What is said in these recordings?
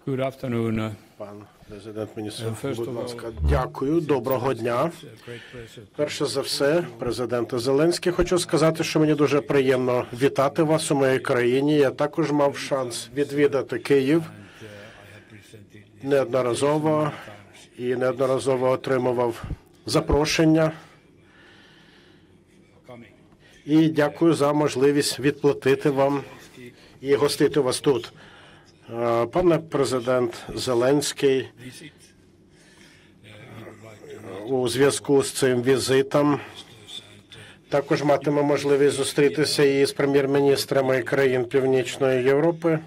Good afternoon. Пан президент міністр, будь ласка, дякую, доброго дня. Перше за все, президенте Зеленський, хочу сказати, що мені дуже приємно вітати вас у моїй країні. Я також мав шанс відвідати Київ неодноразово і неодноразово отримував запрошення. І дякую за можливість відплатити вам і гостити вас тут. Пане президент Зеленський, у зв'язку з цим візитом також матиме можливість зустрітися і з прем'єр-міністрами країн Північної Європи.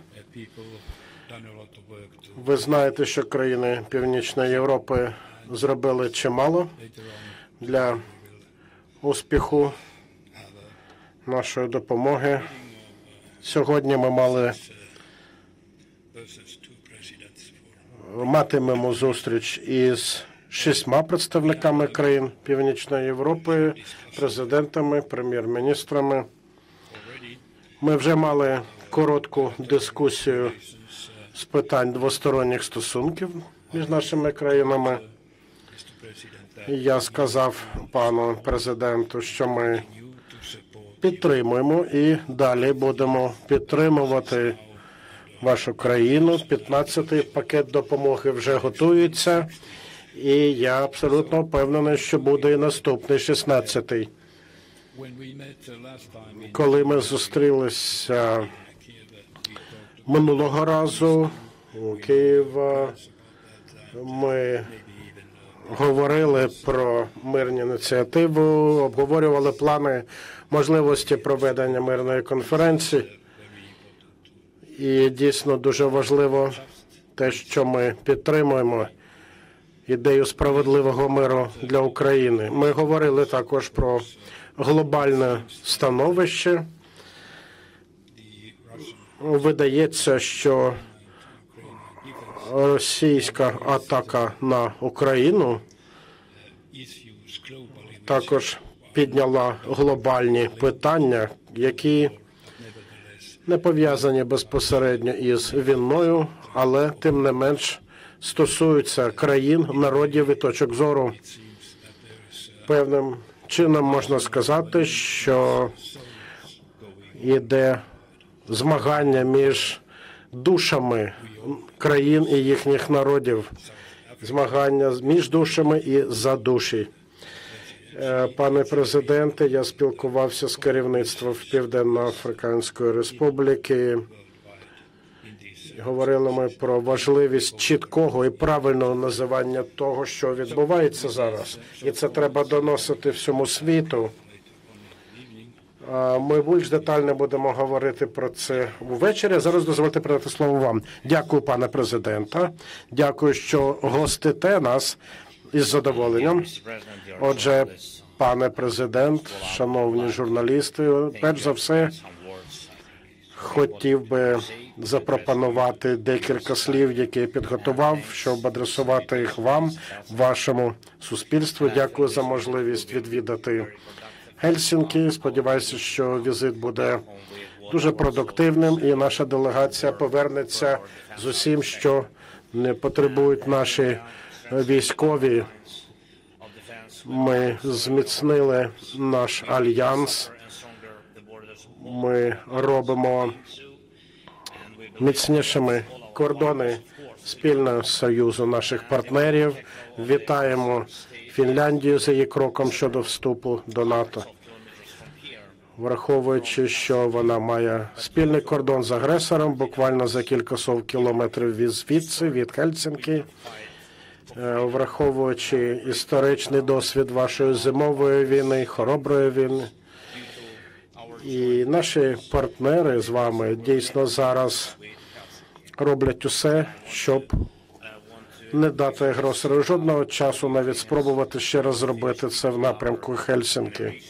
Ви знаєте, що країни Північної Європи зробили чимало для успіху нашої допомоги. Сьогодні ми матимемо зустріч із 6 представниками країн Північної Європи, президентами, прем'єр-міністрами. Ми вже мали коротку дискусію з питань двосторонніх стосунків між нашими країнами. Я сказав пану президенту, що ми підтримуємо і далі будемо підтримувати вашу країну. 15-й пакет допомоги вже готується, і я абсолютно впевнений, що буде і наступний 16-й. Коли ми зустрілися минулого разу у Києві, ми говорили про мирні ініціативи, обговорювали плани можливості проведення мирної конференції. І дійсно дуже важливо те, що ми підтримуємо ідею справедливого миру для України. Ми говорили також про глобальне становище. Видається, що російська атака на Україну також підняла глобальні питання, які не пов'язані безпосередньо із війною, але тим не менш стосуються країн, народів і точок зору. Певним чином можна сказати, що йде змагання між душами країн і їхніх народів, змагання між душами і за душі. Пане президенте, я спілкувався з керівництвом Південно-Африканської Республіки. Говорили ми про важливість чіткого і правильного називання того, що відбувається зараз. І це треба доносити всьому світу. Ми більш детально будемо говорити про це ввечері. Зараз дозвольте передати слово вам. Дякую, пане президента. Дякую, що гостите нас із задоволенням. Отже, пане президент, шановні журналісти, перш за все, хотів би запропонувати декілька слів, які я підготував, щоб адресувати їх вам, вашому суспільству. Дякую за можливість відвідати Гельсінкі. Сподіваюся, що візит буде дуже продуктивним, і наша делегація повернеться з усім, що не потребують наші військові. Ми зміцнили наш альянс. Ми робимо міцнішими кордони спільного союзу наших партнерів. Вітаємо Фінляндію за її кроком щодо вступу до НАТО. Враховуючи, що вона має спільний кордон з агресором, буквально за кількасот кілометрів звідси, від Гельсінкі, враховуючи історичний досвід вашої зимової війни, хороброї війни. І наші партнери з вами дійсно зараз роблять усе, щоб не дати агресору жодного часу навіть спробувати ще раз зробити це в напрямку Гельсінкі.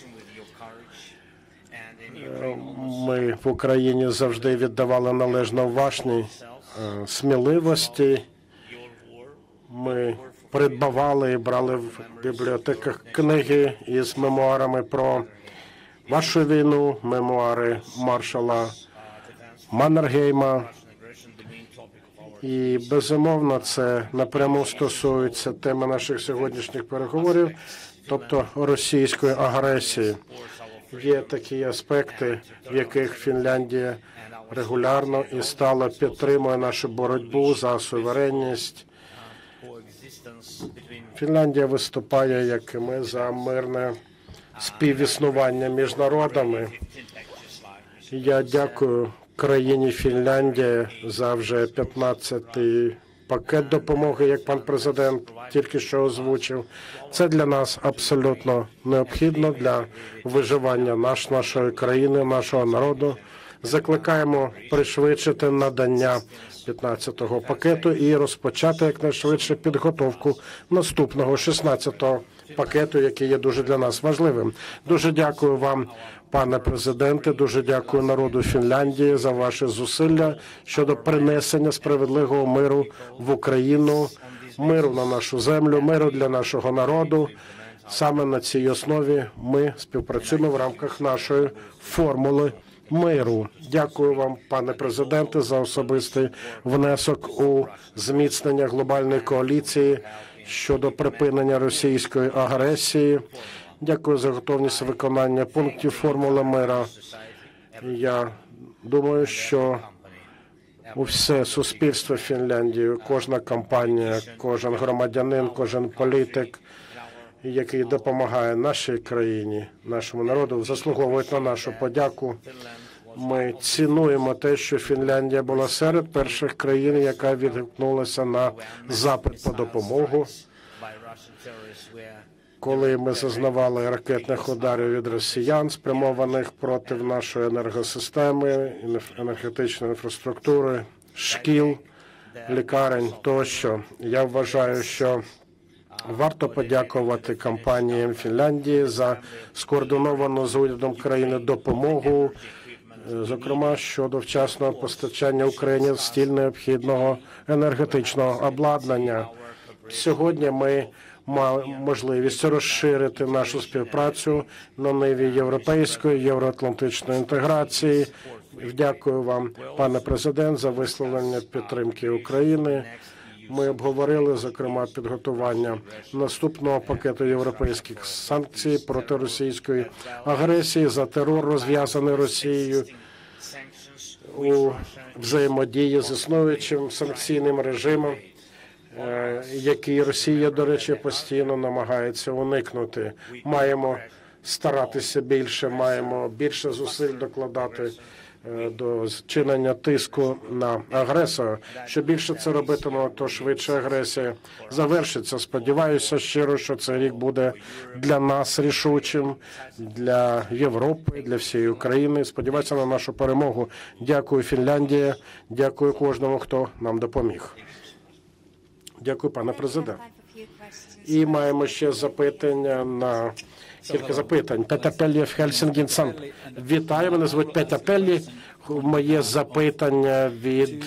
Ми в Україні завжди віддавали належно вашій сміливості. Ми придбавали і брали в бібліотеках книги із мемуарами про вашу війну, мемуари маршала Маннергейма. І, безумовно, це напряму стосується теми наших сьогоднішніх переговорів, тобто російської агресії. Є такі аспекти, в яких Фінляндія регулярно і стало підтримує нашу боротьбу за суверенність. Фінляндія виступає, як і ми, за мирне співіснування між народами. Я дякую країні Фінляндія за вже 15-й пакет допомоги, як пан президент тільки що озвучив. Це для нас абсолютно необхідно для виживання нашої країни, нашого народу. Закликаємо пришвидшити надання 15-го пакету і розпочати якнайшвидше підготовку наступного 16-го пакету, який є дуже для нас важливим. Дуже дякую вам, пане президенте, дуже дякую народу Фінляндії за ваші зусилля щодо принесення справедливого миру в Україну, миру на нашу землю, миру для нашого народу. Саме на цій основі ми співпрацюємо в рамках нашої формули миру. Дякую вам, пане президенте, за особистий внесок у зміцнення глобальної коаліції щодо припинення російської агресії. Дякую за готовність виконання пунктів формули миру. Я думаю, що усе суспільство Фінляндії, кожна компанія, кожен громадянин, кожен політик, який допомагає нашій країні, нашому народу, заслуговують на нашу подяку. Ми цінуємо те, що Фінляндія була серед перших країн, яка відгукнулася на запит по допомогу, коли ми зазнавали ракетних ударів від росіян, спрямованих проти нашої енергосистеми, енергетичної інфраструктури, шкіл, лікарень тощо. Я вважаю, що варто подякувати компаніям Фінляндії за скоординовану з урядом країни допомогу, зокрема щодо вчасного постачання Україні стіль необхідного енергетичного обладнання. Сьогодні ми маємо можливість розширити нашу співпрацю на ниві європейської, євроатлантичної інтеграції. Дякую вам, пане президент, за висловлення підтримки України. Ми обговорили, зокрема, підготування наступного пакету європейських санкцій проти російської агресії за терор, розв'язаний Росією у взаємодії з існуючим санкційним режимом, який Росія, до речі, постійно намагається уникнути. Маємо старатися більше, маємо більше зусиль докладати до зчинення тиску на агресора. Що більше це робитиме, то швидше агресія завершиться. Сподіваюся щиро, що цей рік буде для нас рішучим, для Європи, для всієї України. Сподіваюся на нашу перемогу. Дякую, Фінляндія. Дякую кожному, хто нам допоміг. Дякую, пане президент. І маємо ще запитання на кілька запитань. Петя Пеллі в Хельсінкі. Вітаю, мене звуть Петя Пеллі. Моє запитання від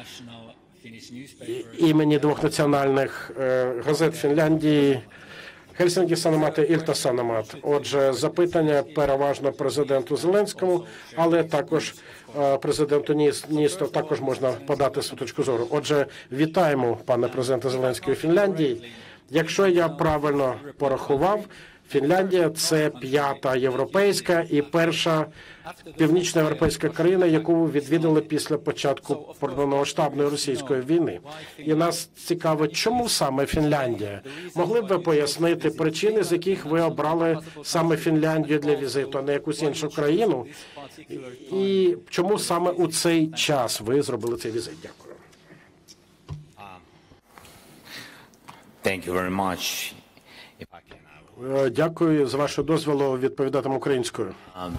імені двох національних газет Фінляндії Хельсінкі Саномат і Ілта Саномат. Отже, запитання переважно президенту Зеленському, але також президенту Ністо також можна подати свою точку зору. Отже, вітаємо, пане президенте Зеленського Фінляндії. Якщо я правильно порахував, Фінляндія – це 5-та європейська і перша північноєвропейська країна, яку відвідали після початку повномасштабної російської війни. І нас цікавить, чому саме Фінляндія? Могли б ви пояснити причини, з яких ви обрали саме Фінляндію для візиту, а не якусь іншу країну? І чому саме у цей час ви зробили цей візит? Дякую. Thank you very much. Дякую. З вашого дозволу відповідатиму українською.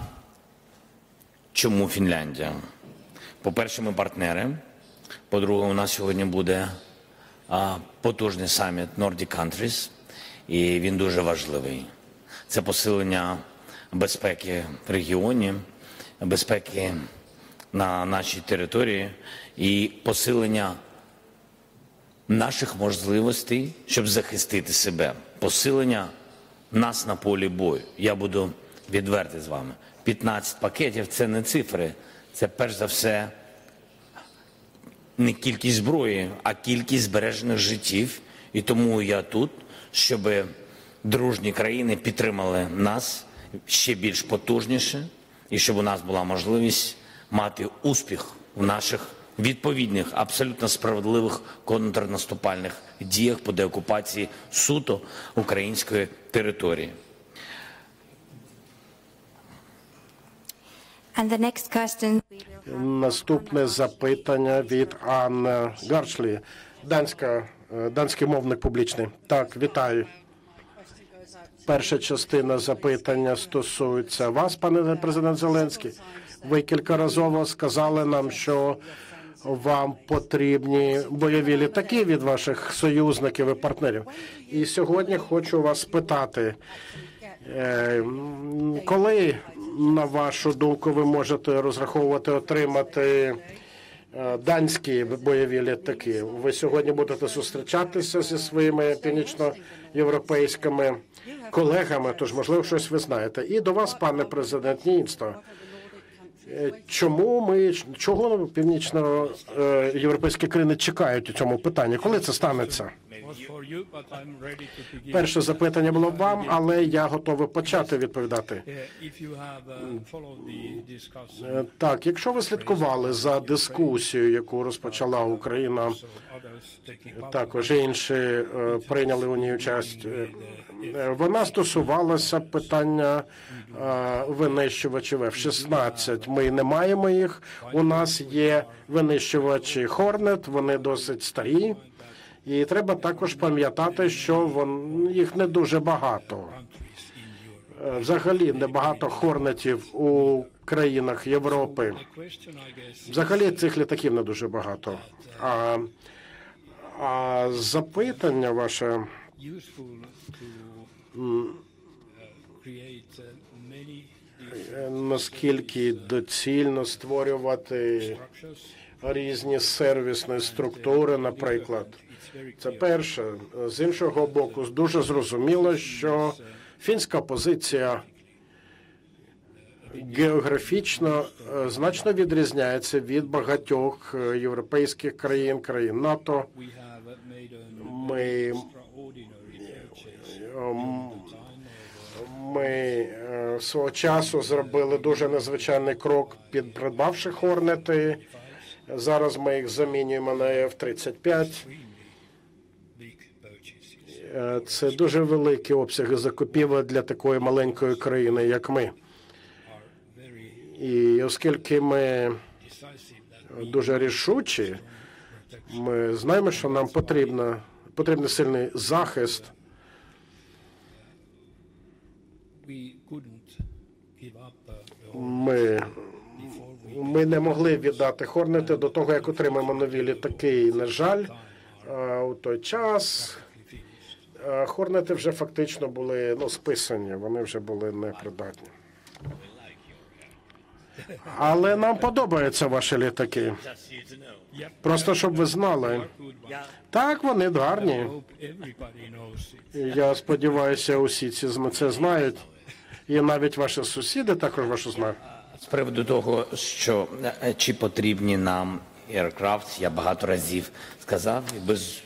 Чому Фінляндія? По-перше, ми партнери. По-друге, у нас сьогодні буде потужний саміт Nordic Countries, і він дуже важливий. Це посилення безпеки в регіоні, безпеки на нашій території і посилення наших можливостей, щоб захистити себе. Посилення нас на полі бою. Я буду відвертий з вами. 15 пакетів – це не цифри, це перш за все не кількість зброї, а кількість збережених життів. І тому я тут, щоб дружні країни підтримали нас ще більш потужніше, і щоб у нас була можливість мати успіх в наших відповідних, абсолютно справедливих контрнаступальних діях по деокупації суто української території. And the next question Наступне запитання від Анни Гаршлі, данський мовник публічний. Так, вітаю. Перша частина запитання стосується вас, пане президент Зеленський. Ви кількаразово сказали нам, що вам потрібні бойові літаки від ваших союзників і партнерів. І сьогодні хочу вас спитати, коли, на вашу думку, ви можете розраховувати отримати данські бойові літаки? Ви сьогодні будете зустрічатися зі своїми північноєвропейськими колегами, тож, можливо, щось ви знаєте. І до вас, пане президент Ніністо, чого північноєвропейські країни чекають у цьому питанні? Коли це станеться? Перше запитання було вам, але я готовий почати відповідати. Так, якщо ви слідкували за дискусією, яку розпочала Україна, також інші прийняли у ній участь, вона стосувалася питання винищувачів F-16. Ми не маємо їх. У нас є винищувачі Hornet, вони досить старі. І треба також пам'ятати, що їх не дуже багато. Взагалі небагато хорнетів у країнах Європи. Взагалі цих літаків не дуже багато. А запитання ваше, наскільки доцільно створювати різні сервісні структури, наприклад. Це перше. З іншого боку, дуже зрозуміло, що фінська позиція географічно значно відрізняється від багатьох європейських країн, країн НАТО. Ми свого часу зробили дуже незвичайний крок, придбавши Хорнети. Зараз ми їх замінюємо на F-35. Це дуже великі обсяги закупівель для такої маленької країни, як ми. І оскільки ми дуже рішучі, ми знаємо, що нам потрібен сильний захист. Ми не могли віддати Хорнети до того, як отримаємо нові літаки. І, на жаль, у той час Хорнети вже фактично були списані, вони вже були непридатні. Але нам подобаються ваші літаки. Просто, щоб ви знали. Так, вони гарні. Я сподіваюся, усі це знають. І навіть ваші сусіди також вашу знають. З приводу того, що чи потрібні нам Aircraft, я багато разів сказав, і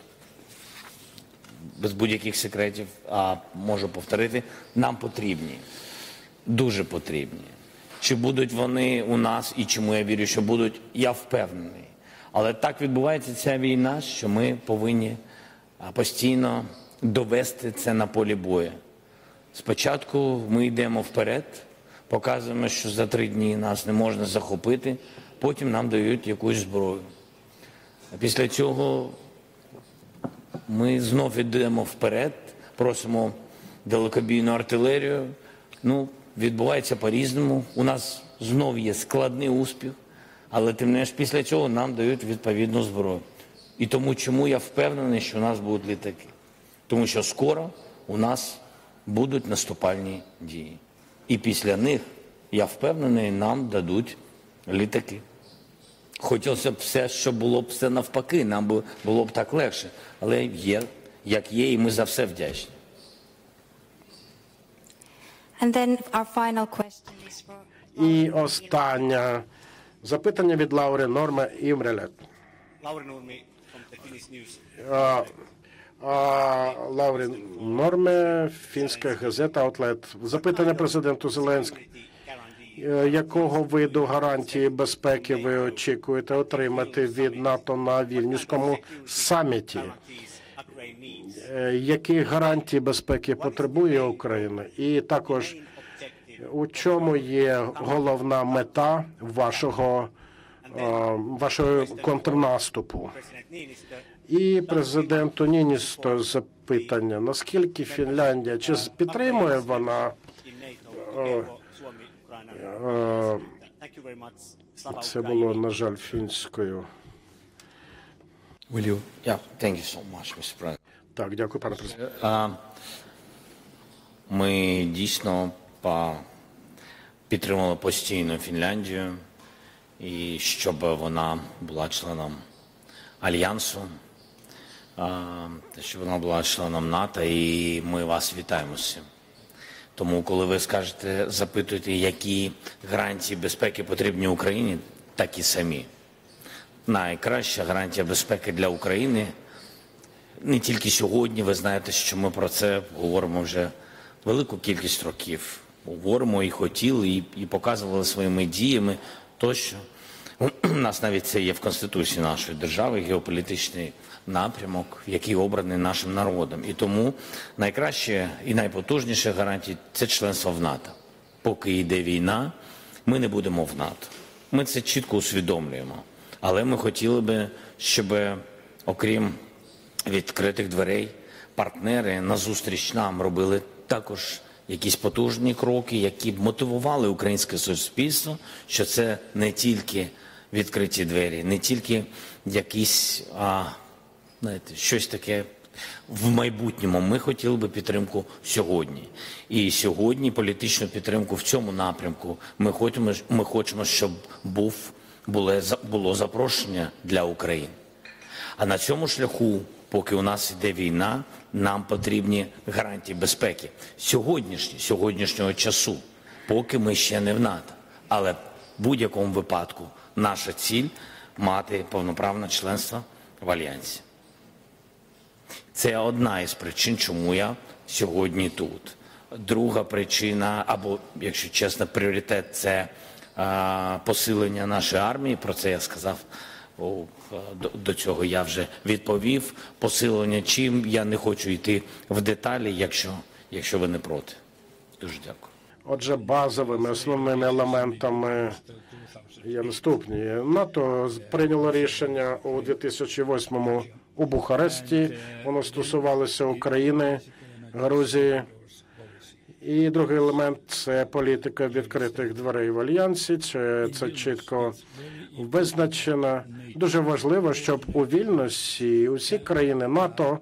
без будь-яких секретів, а можу повторити, нам потрібні, дуже потрібні. Чи будуть вони у нас, і чому я вірю, що будуть, я впевнений. Але так відбувається ця війна, що ми повинні постійно довести це на полі бою. Спочатку ми йдемо вперед, показуємо, що за 3 дні нас не можна захопити, потім нам дають якусь зброю. А після цього ми знов йдемо вперед, просимо далекобійну артилерію. Відбувається по-різному. У нас знов є складний успіх, але тим не менш після цього нам дають відповідну зброю. І тому чому я впевнений, що у нас будуть літаки? Тому що скоро у нас будуть наступальні дії. І після них, я впевнений, нам дадуть літаки. Хотілося б все, щоб було б все навпаки, нам було б так легше. Але є, як є, і ми за все вдячні. And then our final question is for... І останнє запитання від Лаури Норма Імрелет. Лаурі Норме, фінська газета «Аутлет». Запитання президенту Зеленському. Якого виду гарантії безпеки ви очікуєте отримати від НАТО на Вільнюському саміті? Які гарантії безпеки потребує Україна? І також, у чому є головна мета вашого контрнаступу? І президенту Ніністо запитання. Наскільки Фінляндія, чи підтримує вона це було, на жаль, фінською. Will you? Yeah, thank you so much, Mr. President. Так, дякую, пане президент. Ми дійсно підтримали постійно Фінляндію, і щоб вона була членом Альянсу, щоб вона була членом НАТО, і ми вас вітаємо з цим. Тому, коли ви скажете, запитуєте, які гарантії безпеки потрібні Україні, такі самі. Найкраща гарантія безпеки для України не тільки сьогодні, ви знаєте, що ми про це говоримо вже велику кількість років. Говоримо і хотіли, і показували своїми діями тощо. У нас навіть це є в Конституції нашої держави, геополітичний напрямок, який обраний нашим народом. І тому найкраще і найпотужніше гарантії – це членство в НАТО. Поки йде війна, ми не будемо в НАТО. Ми це чітко усвідомлюємо. Але ми хотіли би, щоб, окрім відкритих дверей, партнери назустріч нам робили також якісь потужні кроки, які б мотивували українське суспільство, що це не тільки відкриті двері, не тільки якісь, щось таке в майбутньому. Ми хотіли би підтримку сьогодні. І сьогодні політичну підтримку в цьому напрямку ми хочемо, щоб було запрошення для України. А на цьому шляху, поки у нас йде війна, нам потрібні гарантії безпеки. Сьогоднішнього часу, поки ми ще не в НАТО. Але в будь-якому випадку наша ціль – мати повноправне членство в Альянсі. Це одна із причин, чому я сьогодні тут. Друга причина, або, якщо чесно, пріоритет – це посилення нашої армії. Про це я сказав, до цього я вже відповів. Посилення чим, я не хочу йти в деталі, якщо ви не проти. Дуже дякую. Отже, базовими, основними елементами є наступні. НАТО прийняло рішення у 2008-му у Бухаресті. Воно стосувалося України, Грузії. І другий елемент – це політика відкритих дверей в Альянсі. Це чітко визначено. Дуже важливо, щоб у Вільнюсі усі країни НАТО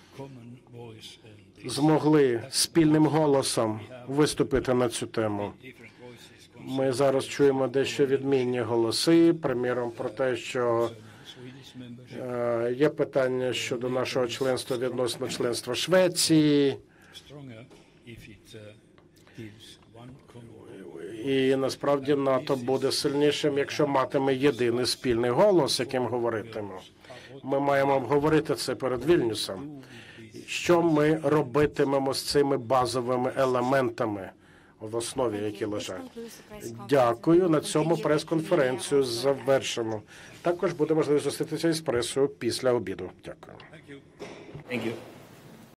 змогли спільним голосом виступити на цю тему. Ми зараз чуємо дещо відмінні голоси, приміром про те, що є питання щодо нашого членства відносно членства Швеції. І насправді НАТО буде сильнішим, якщо матиме єдиний спільний голос, яким говоритиме. Ми маємо обговорити це перед Вільнюсом. Що ми робитимемо з цими базовими елементами в основі, які лежать? Дякую. На цьому прес-конференцію завершимо. Також буде можливість зустрітися із пресою після обіду. Дякую. Thank you.